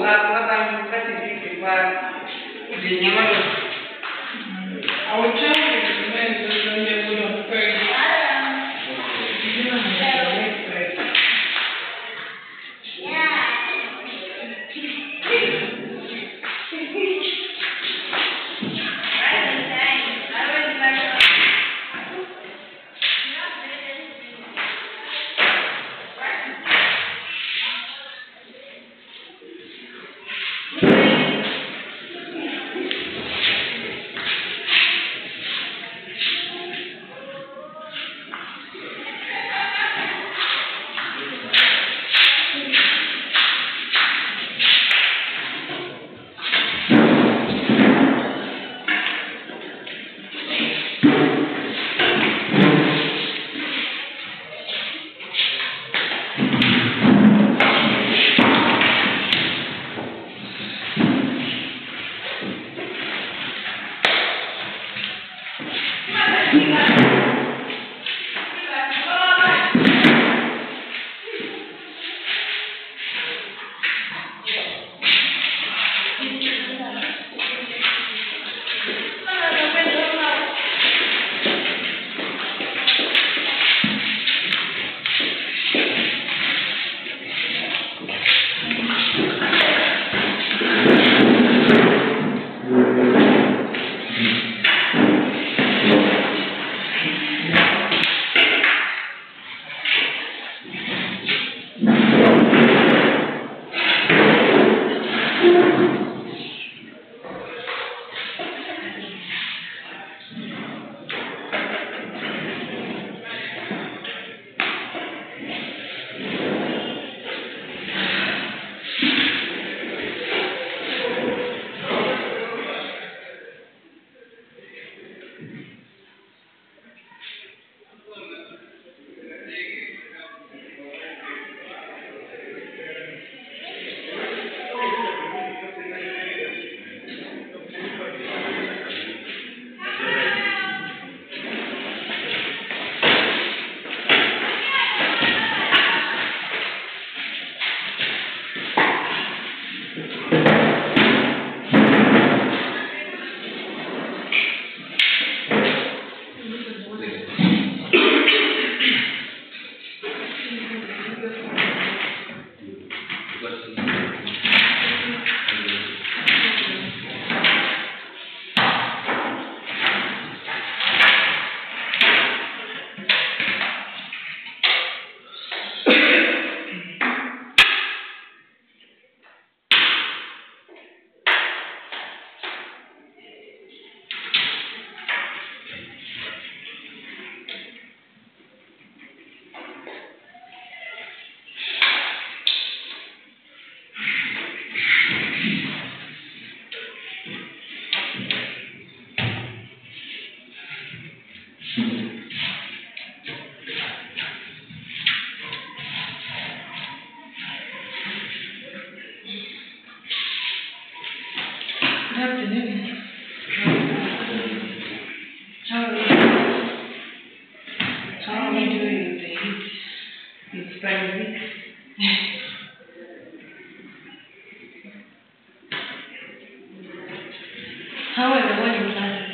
However, when you plan,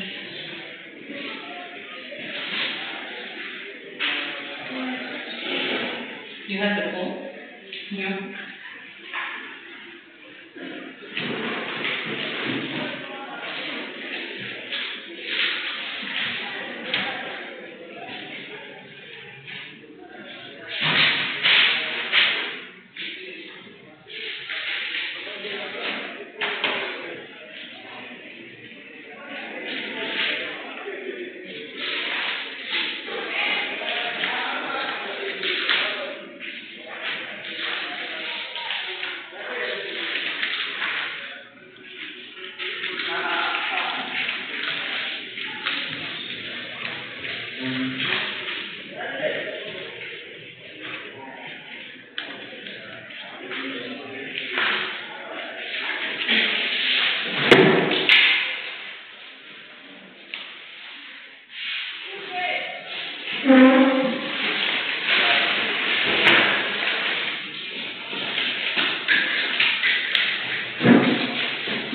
you have the phone? Yeah.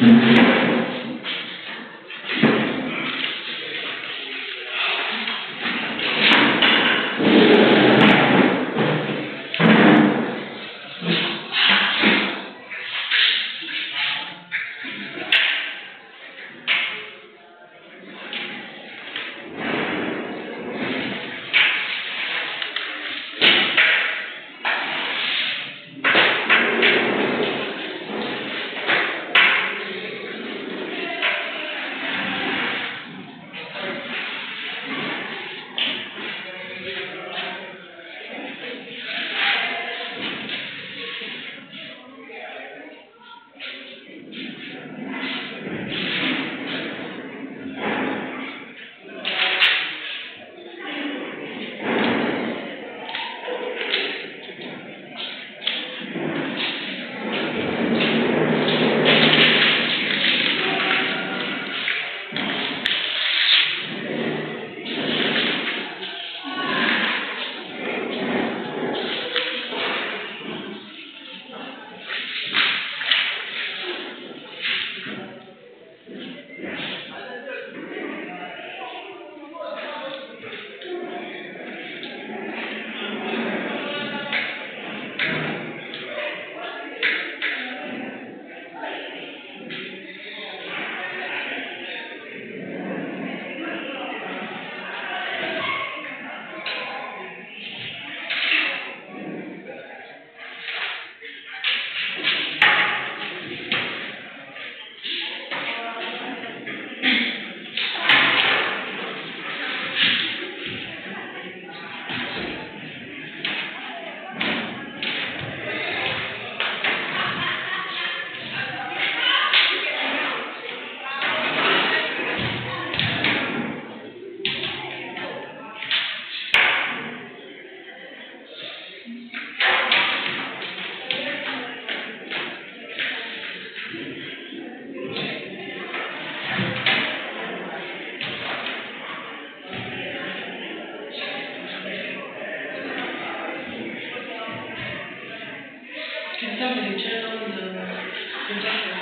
Can somebody turn on the projector?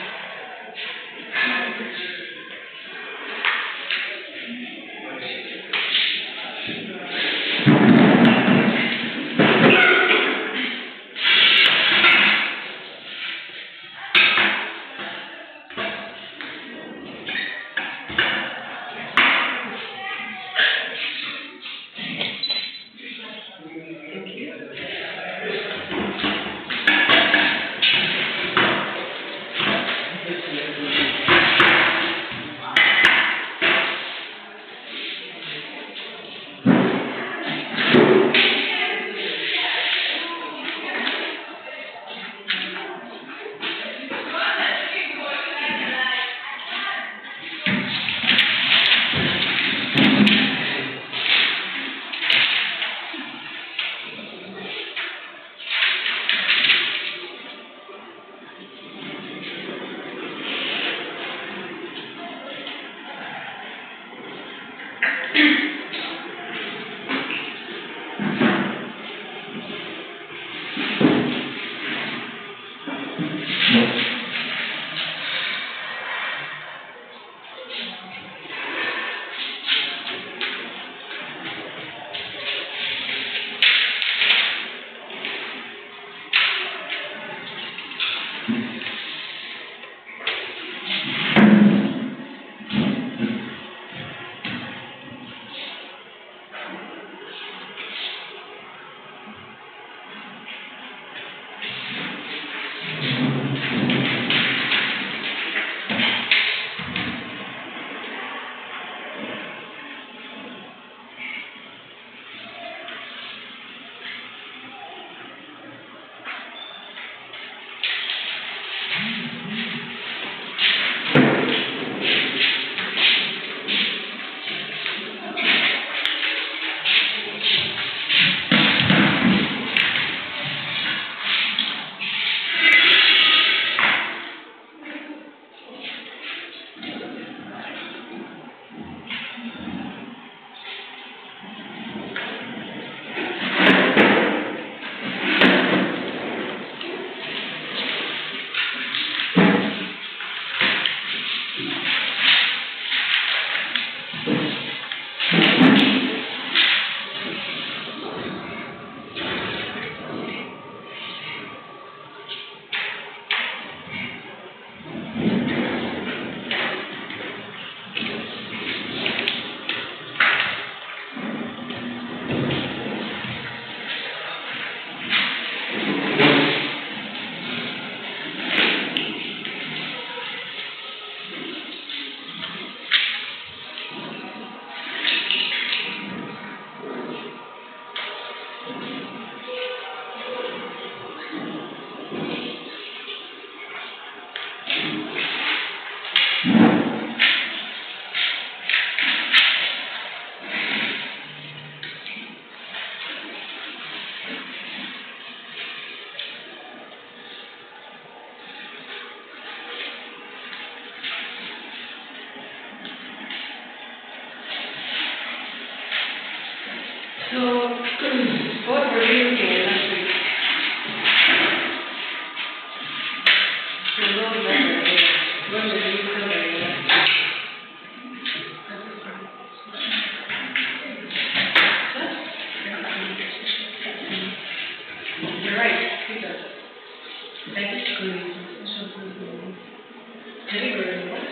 Statistical social category what?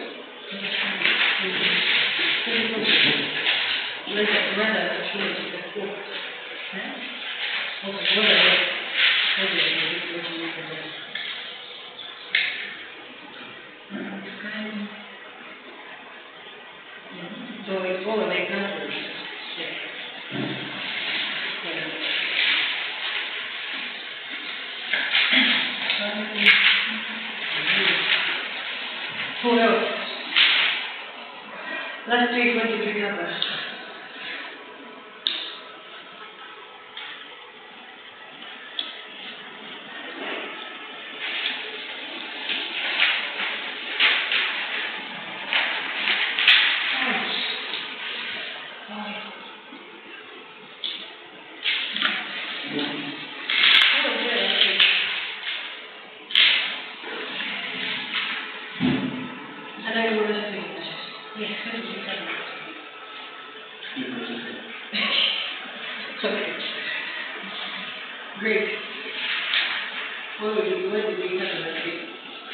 Rather sociology before. Also, what so it's all an example. Who else? Last week, what did we cover? Okay. Great. What did we cover last week?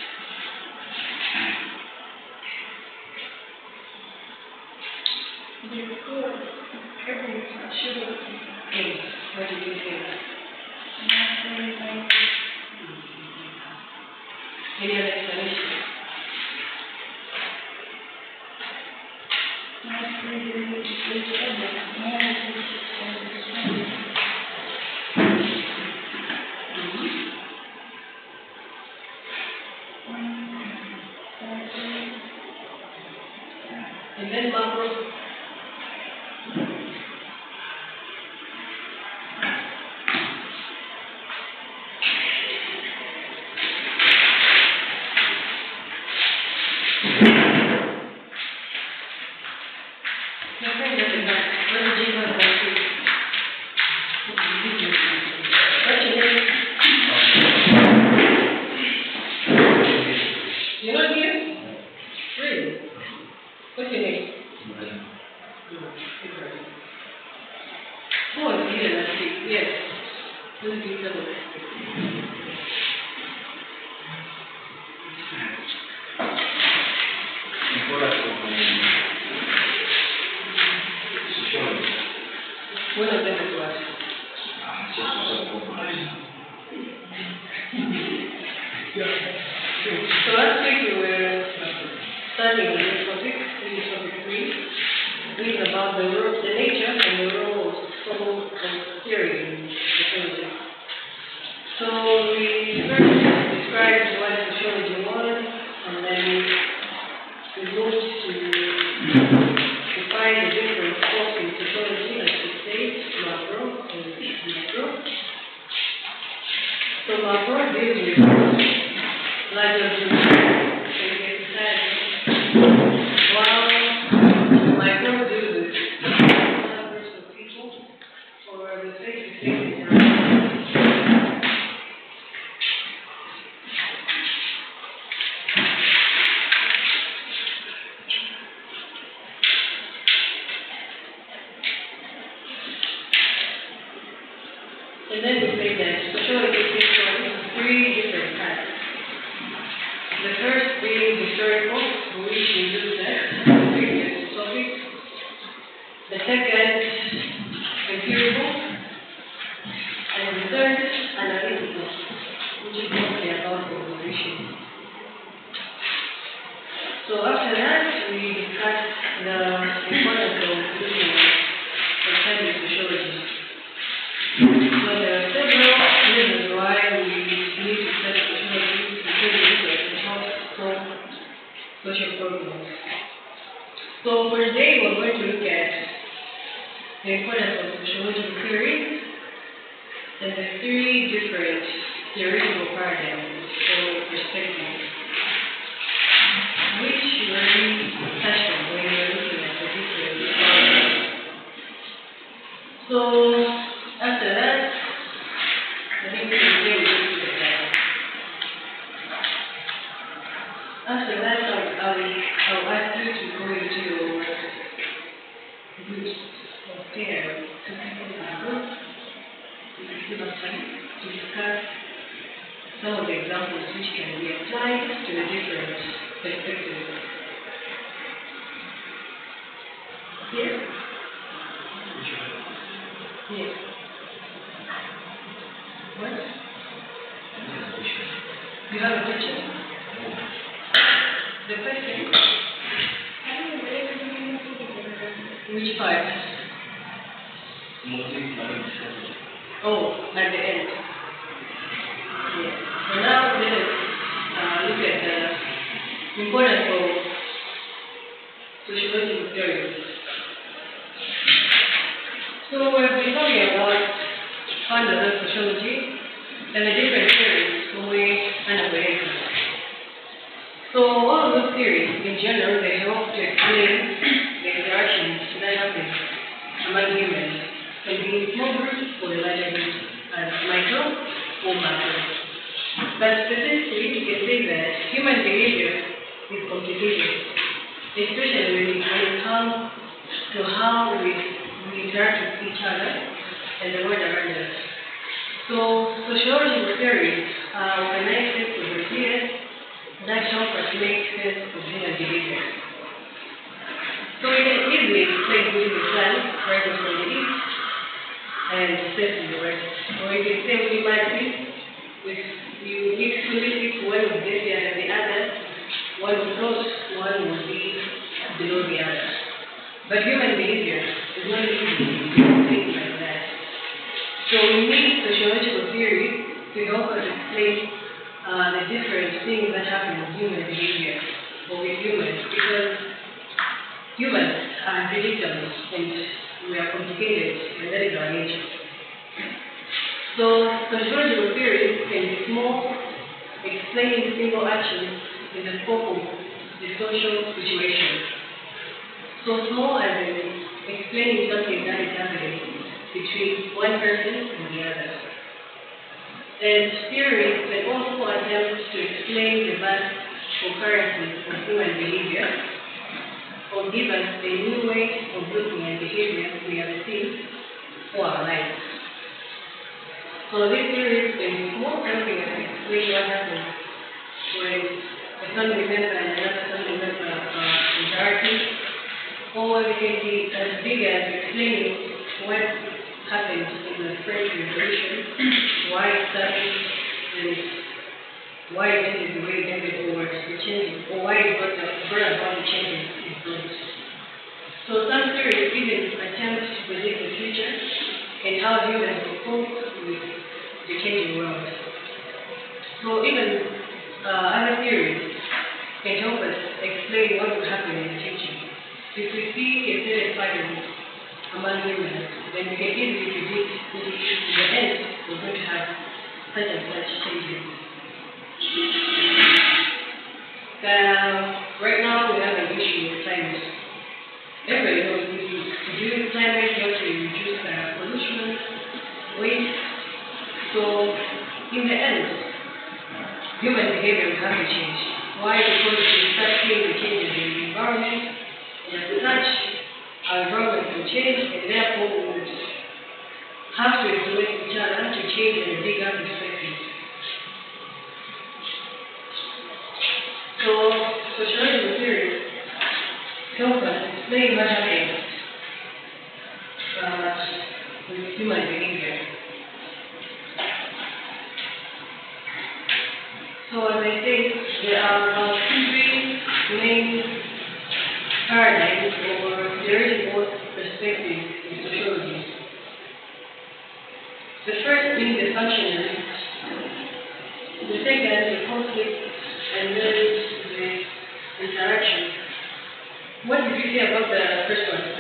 Okay. What did you say? Any other explanation? And then macro. You're not here? Really? What's your name? Oh, it's here last week. Yes. What did you cover last week? One of them is what? So last week we were studying this topic, which is topic 3, reading about the nature and the role of social theory in sociology. So we first described what sociology was, and then we moved to define the different scopes in sociology, like we said, macro and micro. So macro deals with larger groups in society, while micro deals with small groups of people or the face-to-face interaction. And then we say that sociology takes on 3 different types. The first being historical, for which we looked at the previous topic. The second, empirical. And the third, analytical, which is mostly about observation. So after that, we discussed the importance of looking at studying sociology. So there are several reasons why we need to study sociology, including research to help solve social problems. So for today, we're going to look at the importance of sociological theories and the 3 different theoretical paradigms or perspectives, which we already touched on when we were looking at the different paradigms. So after that, I think today we'll look at that. After that, I'll ask you to go into your groups of pairs, 2 people in a group. You can give us time to discuss some of the examples which can be applied to the different perspectives. Yes? Yes. What? You have a question? The question? Which part? Oh, at the end. Yes. So now let us look at the importance of sociological theories. So we've been talking about fundamental sociology and the different theories we underway. So all of those theories, in general, they help to explain the interactions that happen among humans, can be in small groups or larger groups, as micro or macro. But specifically, we can say that human behavior is complicated, especially when it comes to how we interact with each other and the world around us. So sociological theories are organized systems of ideas that help us make sense of human behavior. So we can easily explain within the plan, right from the east, and set in the west. Or we can say humanity, with you mix two liquids, one will be heavier than the other, one will float, one will be below the other. But human behavior is not easy to think like that. So we need sociological theory to help us explain the different things that happen in human behavior or with humans, because humans are unpredictable and we are complicated, and that is our nature. So sociological theory can be small, explaining single actions in the scope of the social situation. So small as in explaining something that is happening between one person and the other. And theories can also attempt to explain the vast occurrences of human behavior, or give us a new way of looking at behavior we have seen for our lives. So these theories can be small, helping us explain what happens when a family member and another family member are interacting, or they can be as big as explaining what happened in the French Revolution, why it started, and why it ended the way it ended, or the changes, or why it brought about the changes it brought. So some theories even attempt to predict the future and how humans will cope with the changing world. So even other theories can help us explain what will happen in the future. If we see a certain pattern among humans, then we can easily predict that in the end we're going to have such and such changes. Right now we have an issue with climate. Everybody knows during climate you have to reduce pollution, waste. So in the end, human behavior will have to change. Why? Because we start seeing the changes in the environment, and as such, our environment will change, and therefore we would have to influence each other to change in a bigger perspective. So sociological theories help us explain what happens with human behavior. So as I said, there are about three main paradigms or theoretical perspectives in sociology. The first being the functionalist, the second the conflict, and then the interaction. What did you say about the first one?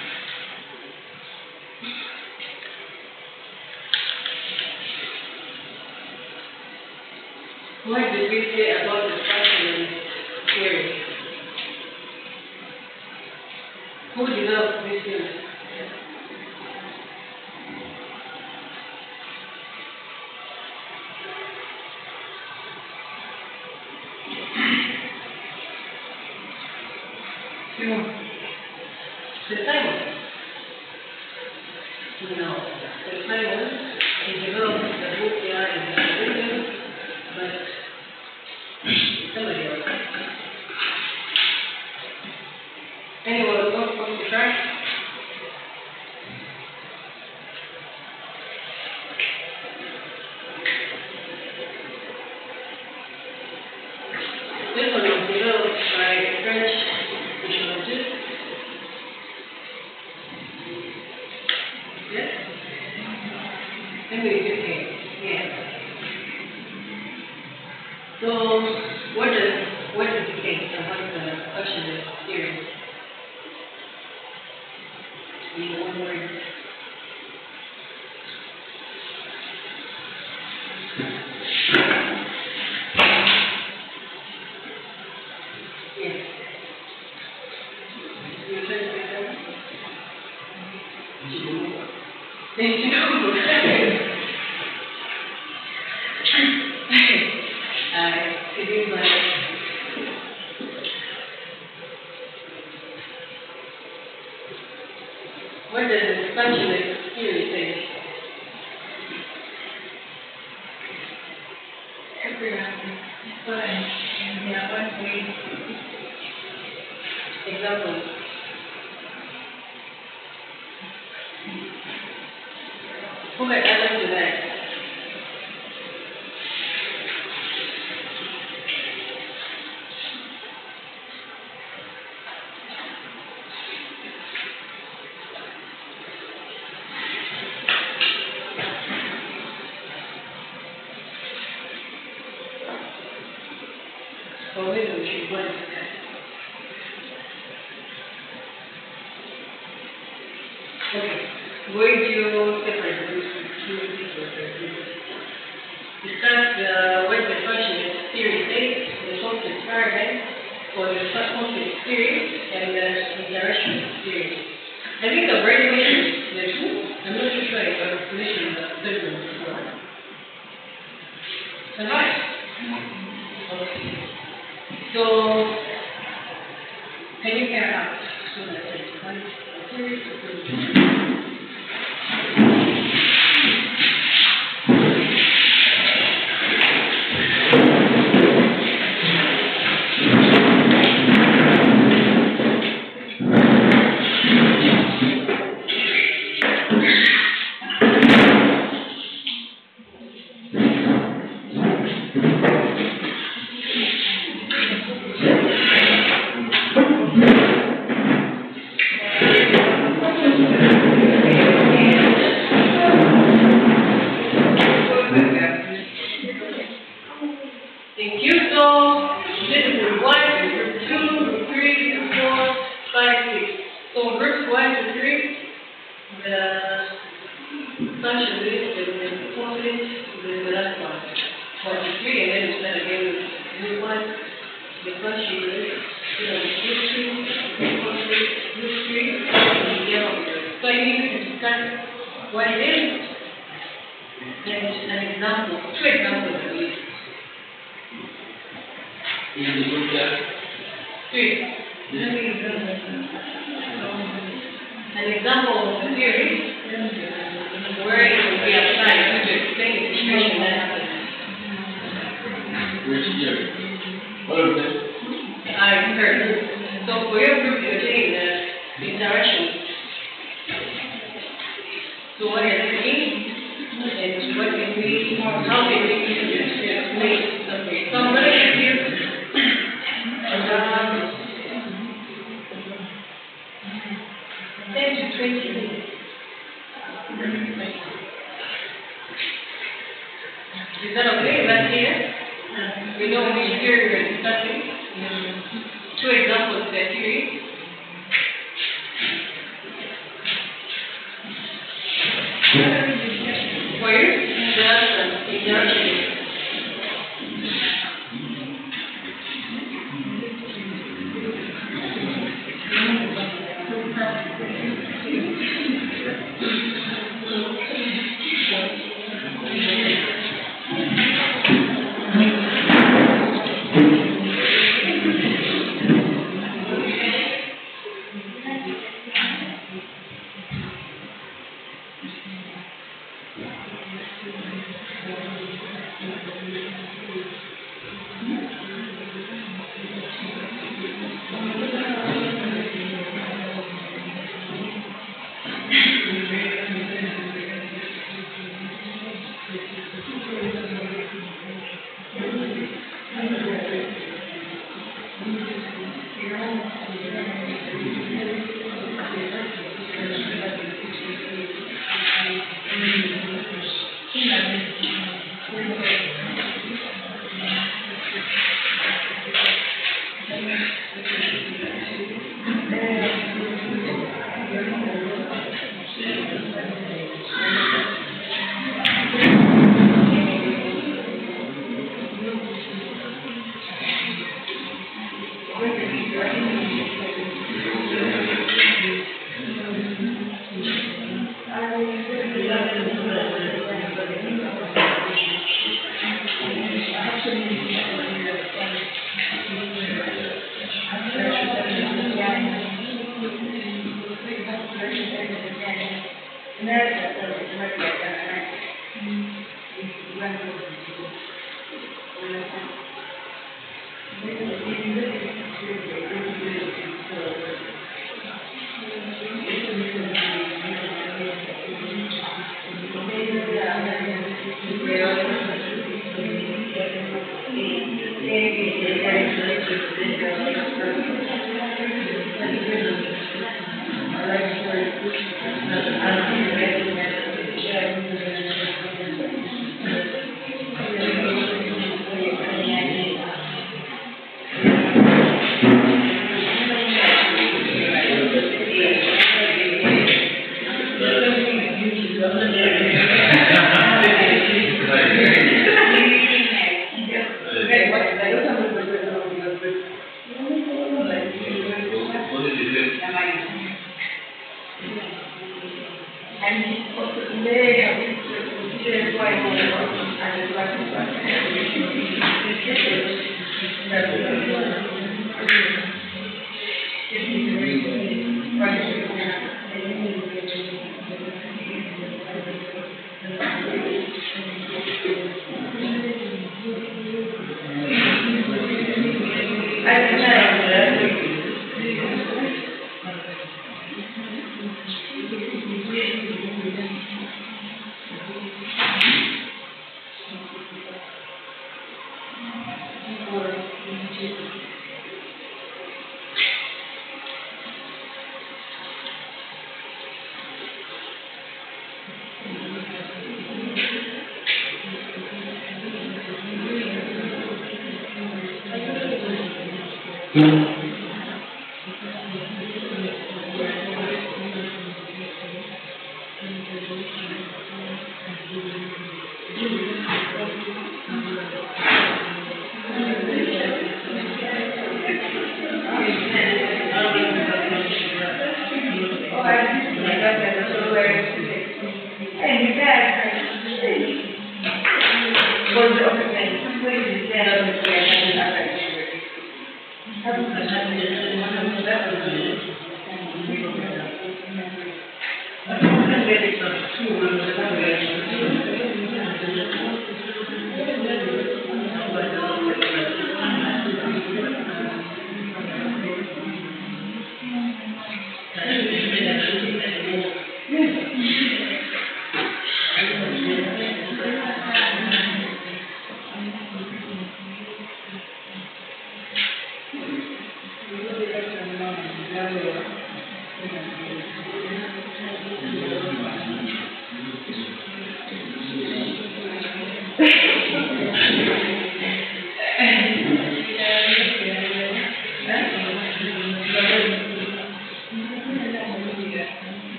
What did we say about the functionalist theory? Who developed this theory? The Simon? No. The Simon, he developed the book there in the religion, This one was developed by a French sociologist. Yes? Henry Dupin. Yes. So, what does he think and what's the functionalist theory? In one word. Yes. You try to say that? It is like what does the functionalist theory say? Example. Who can answer to that? Or maybe we should go and discuss. Okay. Where do you separate those two people? Discuss what the functionalist theory says, the concept paradigm, or the concept theory, and the interaction theory. I think I've already mentioned the two. I'm not too sure if I've mentioned the third one before. Alright. Okay. So, can you carry out so that it's one theory or theory? Thank you. So this is group 1, group 2, group 3, group 4, 5, 6. So groups 1 to 3, the functionalist, the concept, the last one. 1 to 3, and then we start again with group 1, the functionalist, group 2, the concept, group 3, and the other. So you need to discuss what it is and an example, 2 examples at least. In the group class? 3. An example of the theory where it will be applied to explain the situation that happens. Which year? All of them? I heard. So for your group, you're taking the interaction. So what does it mean? And what can we, how can we use it to explain something? So I'm going to give you 10 to 20 minutes. Is that okay? Is that clear? We know which theory we're discussing. 2 examples of that theory. For you, the interaction.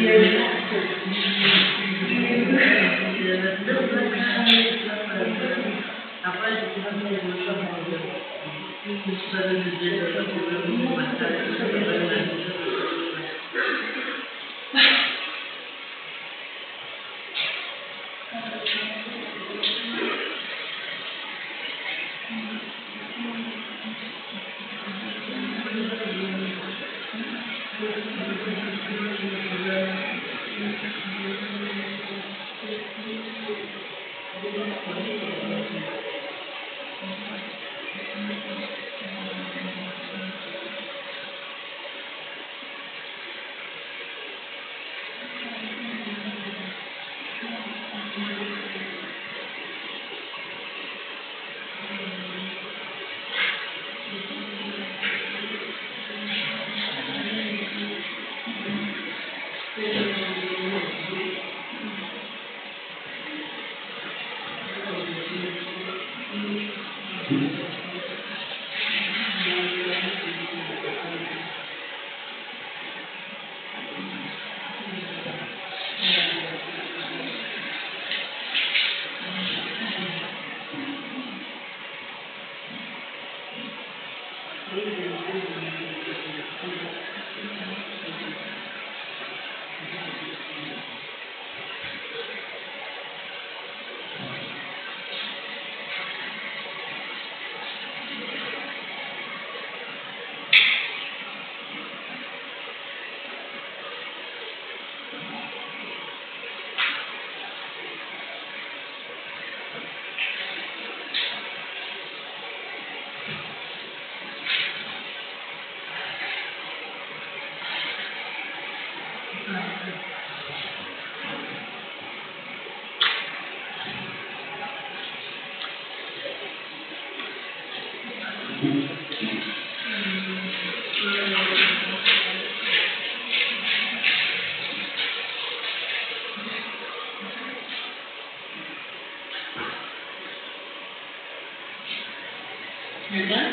You're done?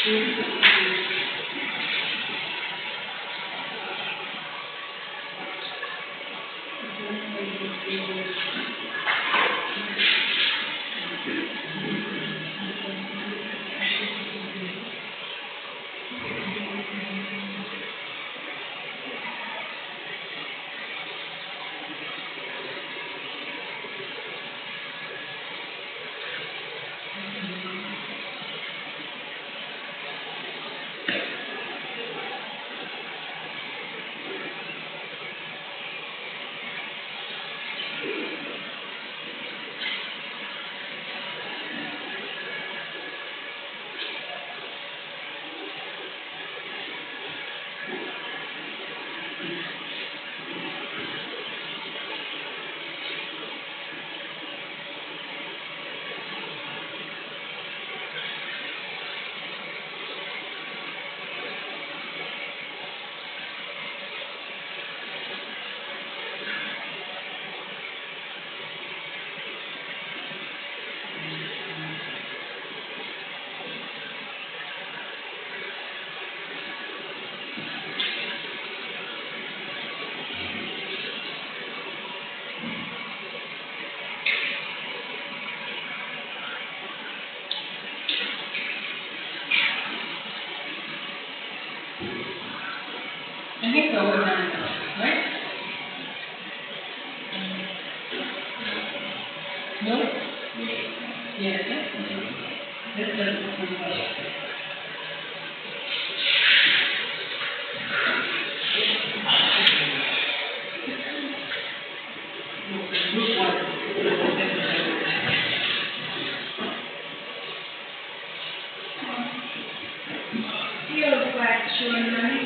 I think so, we're done, right? No? Yes, yes. That's the first question. Group one. Your question.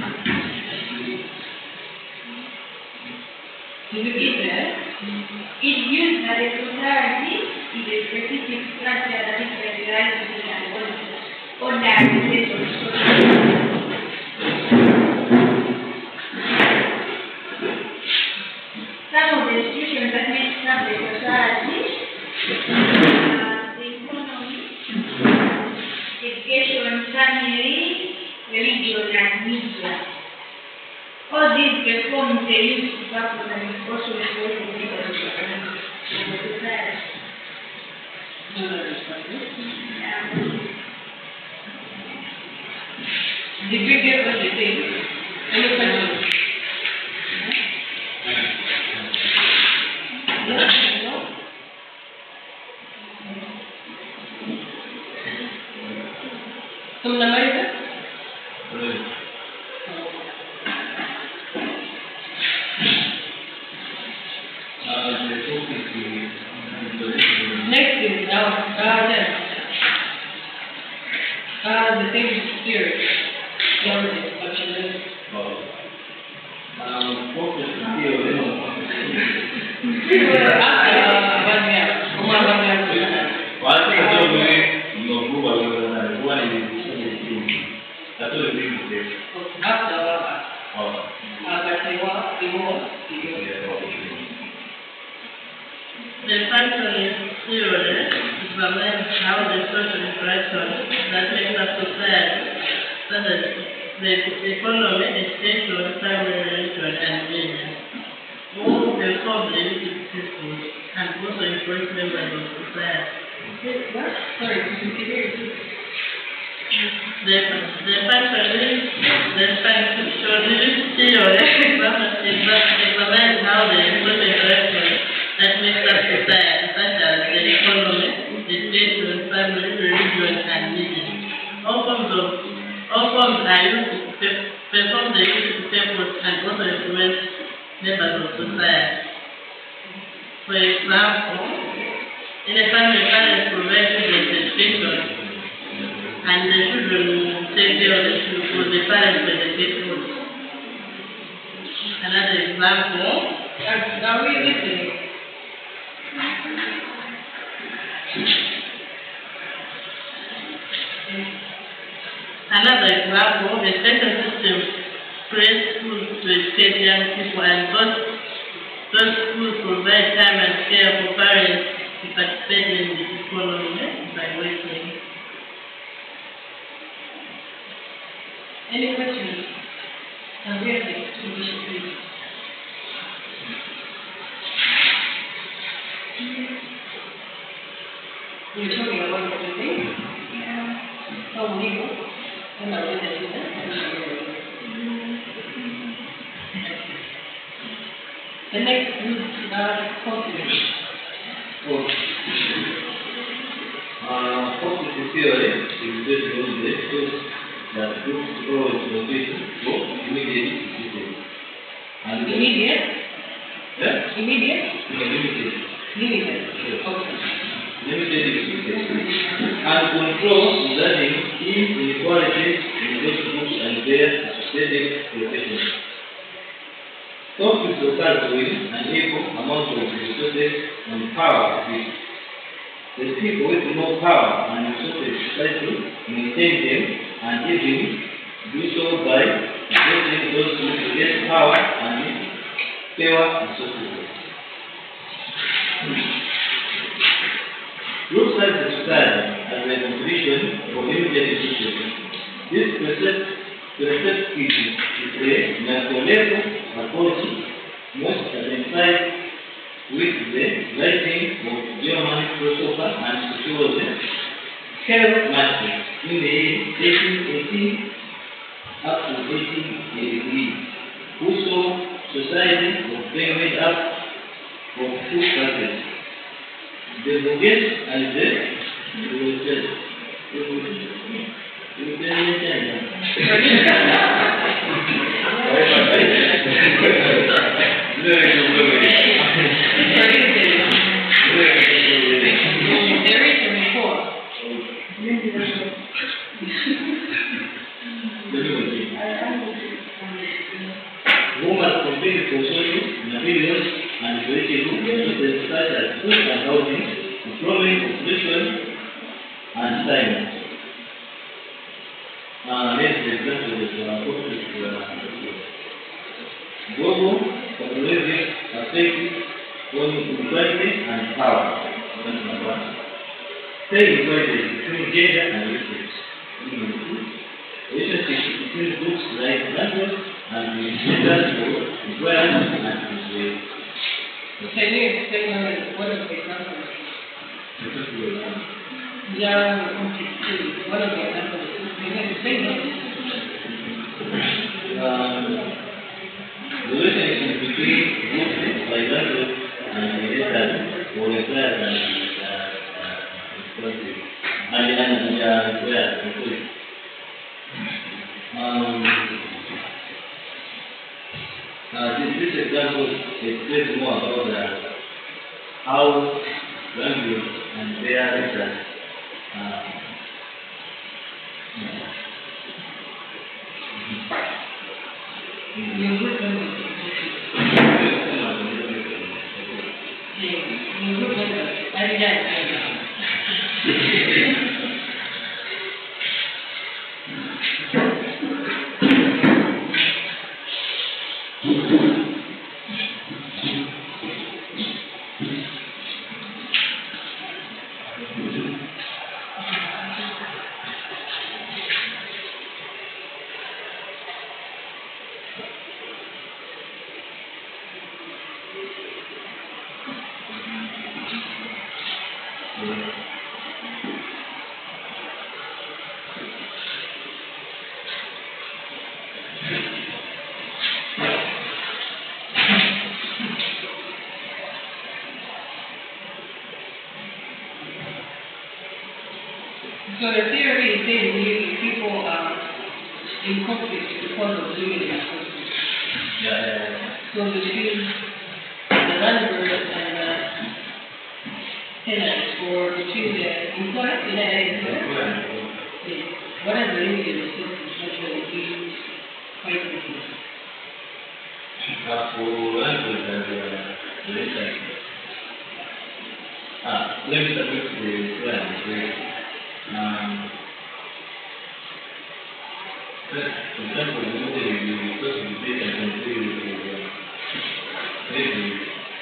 It used that a society is a specific structure that is characterized with an organization. Some of the institutions that make up the society are the economy, education, family, religion, and media. All these perform the use of purpose and also report the need of the society. Did we get what you think? Any questions? Yes? No? From America? Next is the thing is spirit. The functionalist theory examines how the social interactions that make up society, such as the economy, education, family, religion, and media, all perform the use of people and also influence members of society. Sorry, could you repeat? The functionalist theory examines how the social interactions that makes up society, such as the economy, education, family, religion, and media. All forms are used to perform the use of purpose and also influence members of society. For example, in a family, parents provide children education, and the children will take care of the children because the parents will educate them. Another example. Are we listening? Another example, the education system creates schools to educate young people, and those schools provide time and care for parents to participate in the economy by working. Any questions? And where the explanation, please? You're talking about what you think? Yeah. How many people? And I will let you know. The next group are confidence. Positive theory is based on the shows that group grows location for immediate decision. And Immediate? yeah? Immediate? No, limited. Limited. Yes. Okay. Limited decision. And control regarding inequalities in those groups and their associated professions. Conflict occurs with an equal amount of resources and power to people. The people with no power and resources try to maintain them and even do so by using those who get power and fewer resources. Groups like the society as a competition for limited resources. This perspective is a macro-level approach most identified with the writing of German philosopher and sociologist Karl Marx in the year 1818 up to 1883, who saw society was being made up of two classes, the bourgeois and There is a report. who must compete for social, material, and political resources such as food and housing, employment, population, and science. Let's example the global capitalism affects on inequality and power. That's number one. Say equality between gender and races. Relationships between groups like language and leaders for employers and employees. Can you explain what are the examples? Yeah, what are the examples? You can explain them. Relationship between groups like language and leaders for employers and employees. This example explains more about how language and their research So the theory is saying people are in conflict because of limited resources. So between the landlord and the tenants, or between the employer and the employer. Yes. What are the limited resources that will be fighting for? Let me start with the plan. For example, you first debate and continue with maybe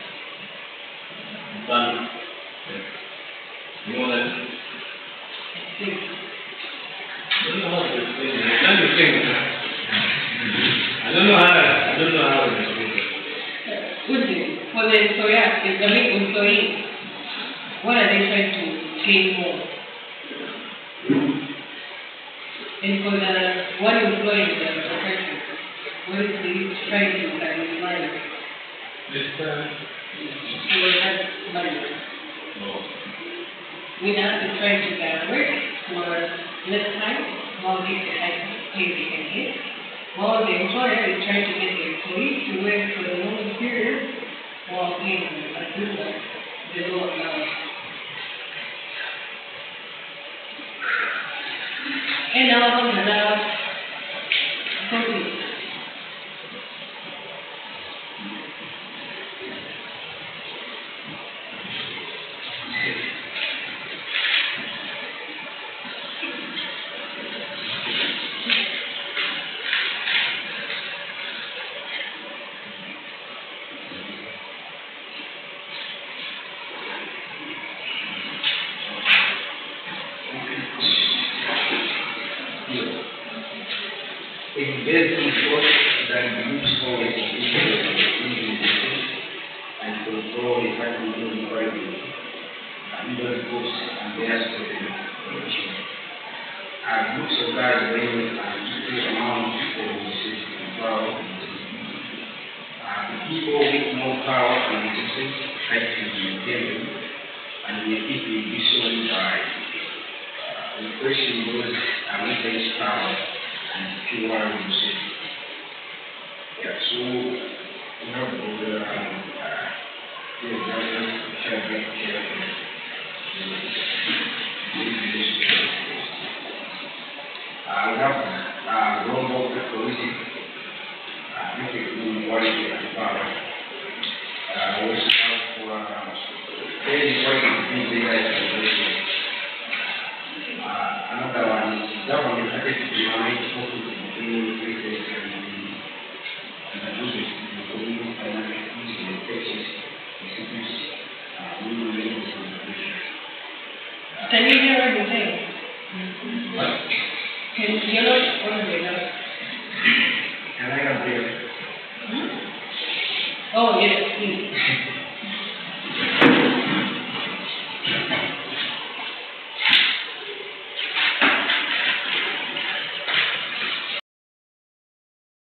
bank. You know that? I don't know how to explain it. I'm trying to think. don't know how to explain it. For the employees, what are they trying to gain more? And for the one employee in the profession, what is he trying to maximize? He will have money. We now is trying to work for less time, more get the high pay they can get. While the employer is trying to get the employee to work for the longer period while paying them the lower amount. And now on about cooking. It's very important that we use for and control the family inequality and even books and their information. Our books of God range and equal amount of people who sit in power. The people with no power and resources try to maintain them, and we keep the vision by the question was against power and pure resources. Yeah, so we have the we have role of the policy, make it quality and power. We also have very important things they like to do. Another one is government has to unite focus between research and the users, including financial institutions, Can you hear what you're saying? What? Can you hear what you're saying? Can I come here? Oh, yes, please.